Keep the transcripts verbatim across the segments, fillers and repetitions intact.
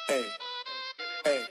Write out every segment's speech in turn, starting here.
Ey, ey,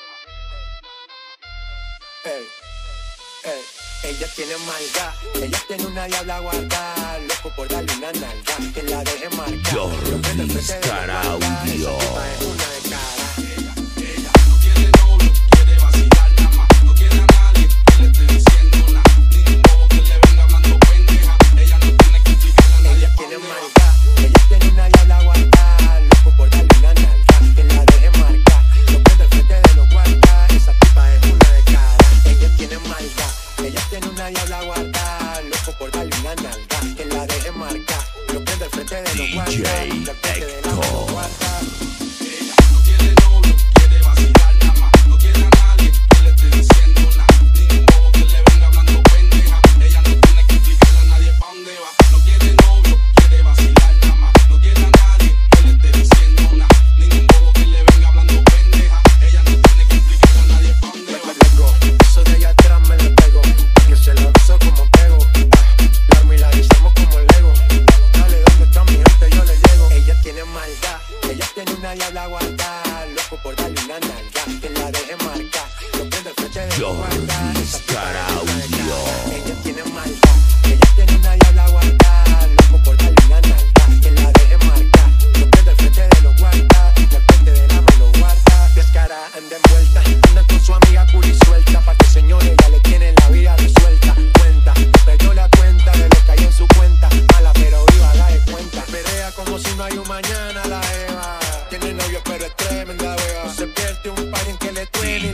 ey, ey. Ella tiene maldad, ella tiene una diabla guardada, loco por darle una nalga, que la deje marcar. Jorvistar Audio. Es una de cara. No quiere novio, quiere vacilar nada más. No quiere a nadie que le esté diciendo nada. Ningún bobo que le venga hablando pendeja. Ella no tiene que explicarle a nadie. Ella tiene maldad, ella tiene una diabla guardada, loco por darle una nalga, que la deje marcar. Lo prende al frente de los guardas, esa tipa es una de cara. Ella tiene maldad, ella tiene una diabla guardada, loco por darle una nalga, que la deje marcar. Lo prende al frente de los guardas, D J al frente de la Hector. guarda. Ella no quiere novio, quiere vacilar nada más. No quiere a nadie que le esté diciendo nada. Ningún bobo que le venga hablando pendeja. Ella no tiene que explicarle a nadie pa' dónde va. No quiere novio, quiere vacilar nada más. No quiere a nadie que le esté diciendo nada. Ningún bobo que le venga hablando pendeja. Ella no tiene que explicarle a nadie pa' dónde va. Eso de allá atrás me lo pego, que se lo aviso como pego. La armo y la avisamos como Lego. Dale, ¿dónde está mi gente? Yo le llego. Ella tiene maldad, ella tiene una diabla guardada, loco por darle una nalga, que la deje marcar. Lo prende al frente de los guardas, esa tipa Jorvistar es una de Audio. cara. Ella tiene maldad, ella tiene una diabla guardada, loco por darle una nalga, que la deje marcar. Lo prende al frente de los guardas, y al frente de la me lo guarda. Descara, anda envuelta, anda con su amiga curi suelta, pa' que señores ya le tienen la vida resuelta. Cuenta, perdió la cuenta de lo que hay en su cuenta, mala pero viva, da de cuenta. Perea como si no hay un mañana la Eva. Tiene novio pero es tremenda beba. No se pierde un par en que le truene y